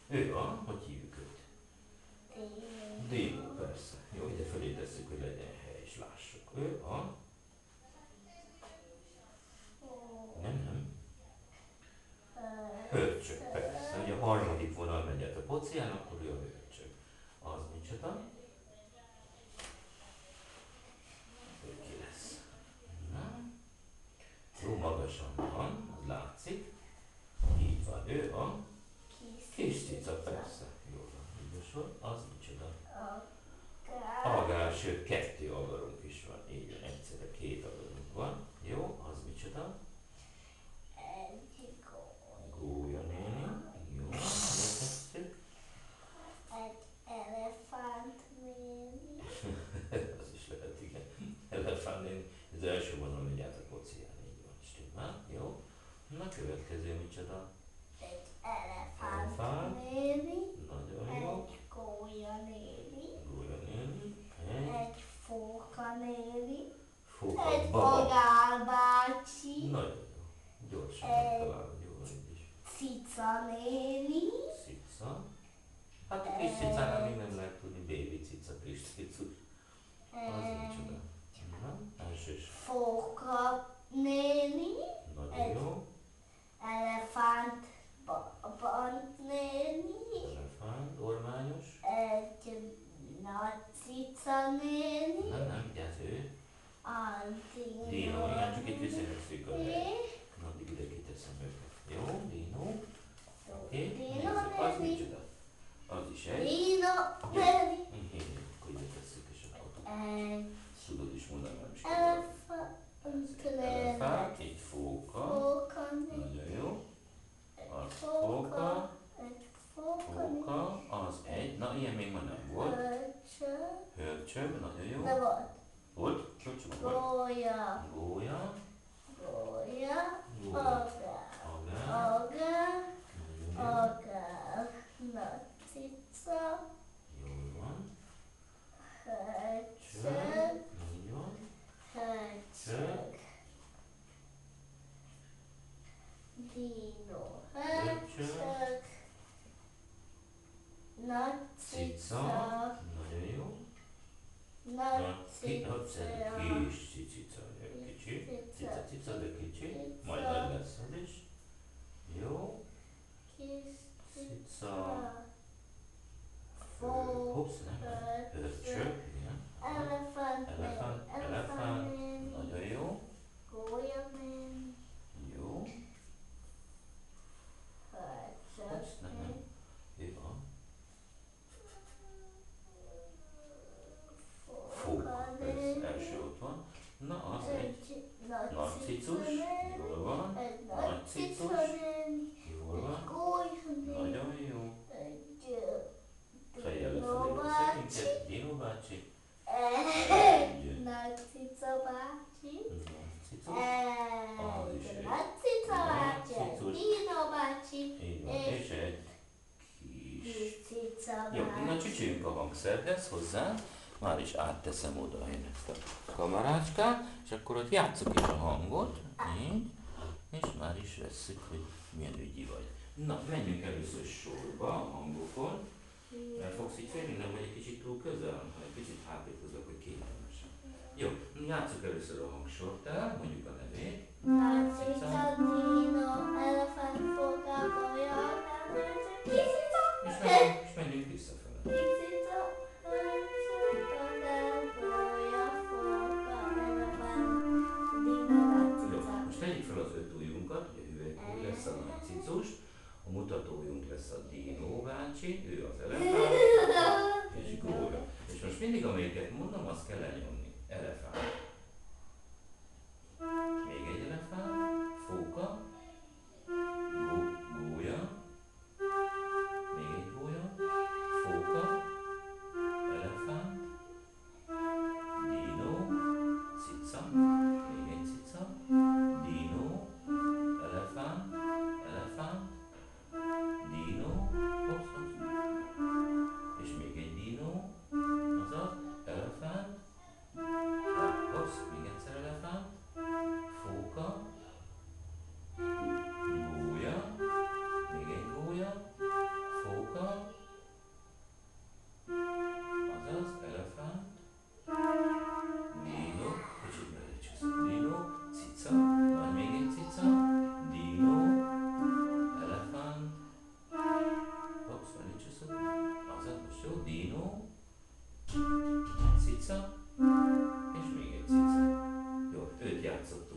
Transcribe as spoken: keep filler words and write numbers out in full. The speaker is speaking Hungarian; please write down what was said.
Ő a, hogy hívjuk őt? Dino, persze. Jó, ide fölé tesszük, hogy legyen hely, és lássuk. Ő a... Nem, nem. Hörcsög, persze. Ugye a harmadik vonal megy át a pocián, akkor ő a hörcsög. Az micsoda? Ő ki lesz? Na. Jó magasan van, az látszik. Így van, ő a... Kis cica, persze. Jó van, ügyesod. Az micsoda? Agár, sőt, kettő agarunk is van. Így van, egyszerre két agarunk van. Jó, az micsoda? Gólya néni. Jó, megtesszük. Egy elefánt néni. Az is lehet, igen. Elefánt néni. Az első vonal megy át a pocián, így van. Stimmel, jó. Na, következő micsoda? Egy elefánt Elefánt. néni. Nagyon jó. Egy gólya néni. Gólya néni. Egy. Egy fóka néni. Fóka Egy baba. agár bácsi. Nagyon jó. Gyorsan Egy. megtalálod, jó van így is. Cica néni. Cica. Hát a kis cicánál még nem lehet tudni, baby cica, kis cicus. Az micsoda? Na, elsős. Fóka néni. Nagyon Egy. jó. Elefánt baba néni. Elefánt, ormányos. Egy nagy cica néni. Nem, nem, ez ő. A Dino, Dino igen, csak itt visszajösszük a helyet. néni. Na, addig ide kiteszem őket. Jó, Dino. Oké, Dino nézzük, az néni. micsoda? Az is egy. Dino néni. Igen, akkor ide tesszük, és akkor Egy tudod is mondani, nem is kell. elefánt néni. Elefánt, egy fóka. Fóka néni. Nagyon jó. Az Fóka. fóka. Egy fóka néni. Fóka, az egy. Na, ilyen még ma nem volt. Hölcsög. Hörcsög, nagyon jó. De volt. Volt? Hörcsög volt. Gólya. Gólya. Gólya. Gólya. Agár. Agár. Agár. Nagyon jó. Agár. Nagy cica. Jól van. Hölcsög. Csög. Így van. Hölcsög. Dino. Hölcsög. Hölcsög. Nagy Cica. cica. Nagyon jó. Nagy Na, ki, hát cica. kis cicica, kicsi. Cica, cica, de kicsi. Majd nagy lesz az is. Jó. Kis Cica. cica. Hopsz, nem. Hörcsög, igen. Elefánt. Elefánt, elefánt. Nagyon jó. Gólya néni. Jó. Hölcsög. Hopsz, nem, nem. Ő a fóka. Persze, első ott van. Na, az egy Egy nagy nagy cicus. cica. Jól van. Egy Nagy nagy cicus. cica néni. Jól Egy van. gólya néni. Nagyon jó. Egy Fejjel Dino lefelé bácsi. szegényket. Dino bácsi. Egy nagy cica bácsi. Nagy cicus. Az is Egy egy nagy cica nagy bácsi. Egy cicus. Dino bácsi. Így van. És És egy kis... kis cica Jó, na bácsi. csücsüljünk a hangszerhez hozzá. Már is átteszem oda én ezt a kamerácskát, és akkor ott játsszuk is a hangot, így, és már is vesszük, hogy milyen ügyi vagy. Na, menjünk először sorba a hangokon, mert fogsz így félni, nem vagy egy kicsit túl közel, ha egy kicsit hátrébb hozok, hogy kényelmesen. Jó, játsszuk először a hangsort el, mondjuk a nevét. Nagy cica, Dino, elefánt, fóka, gólya, kis cica. És menjünk, és menjünk visszafele. Kis cica, hölcsög, agár, gólya, fóka, elefánt, Dino, nagy Jó, cica. most tegyük fel az öt ujjunkat, ugye hüvelykúj lesz a nagy cicus, a mutatóujjunk lesz a Dino bácsi, ő az elefánt, és gólya. És most mindig amelyiket mondom, azt kell lenyomni. Elefánt. Még egy elefánt, fóka, gó- gólya, még egy gólya, fóka, elefánt, dino, cica, még egy cica, dino, elefánt, elefánt, dino, hopsz, hopsz, és még egy dino, azaz, elefánt, szoktuk